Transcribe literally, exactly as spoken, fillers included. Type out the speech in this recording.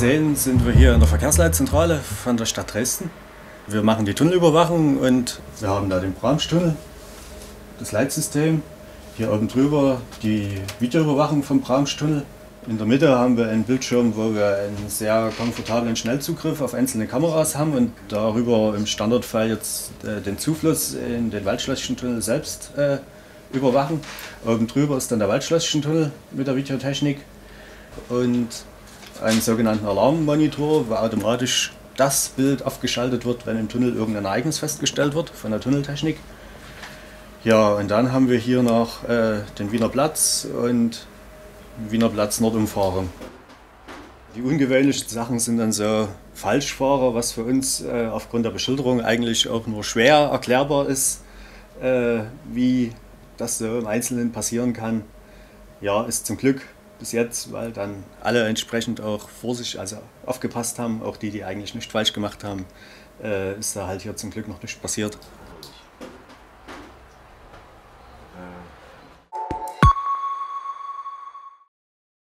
sehen, sind wir hier in der Verkehrsleitzentrale von der Stadt Dresden. Wir machen die Tunnelüberwachung und wir haben da den Bramstunnel, das Leitsystem. Hier oben drüber die Videoüberwachung vom Bramstunnel. In der Mitte haben wir einen Bildschirm, wo wir einen sehr komfortablen Schnellzugriff auf einzelne Kameras haben und darüber im Standardfall jetzt äh, den Zufluss in den Waldschlösschentunnel selbst äh, überwachen. Oben drüber ist dann der Waldschlösschentunnel mit der Videotechnik und einen sogenannten Alarmmonitor, wo automatisch das Bild aufgeschaltet wird, wenn im Tunnel irgendein Ereignis festgestellt wird von der Tunneltechnik. Ja, und dann haben wir hier noch äh, den Wiener Platz und Wiener Platz Nordumfahrung. Die ungewöhnlichsten Sachen sind dann so Falschfahrer, was für uns äh, aufgrund der Beschilderung eigentlich auch nur schwer erklärbar ist, äh, wie das so im Einzelnen passieren kann. Ja, ist zum Glück bis jetzt, weil dann alle entsprechend auch vorsichtig, also aufgepasst haben, auch die, die eigentlich nichts falsch gemacht haben, äh, ist da halt hier zum Glück noch nichts passiert.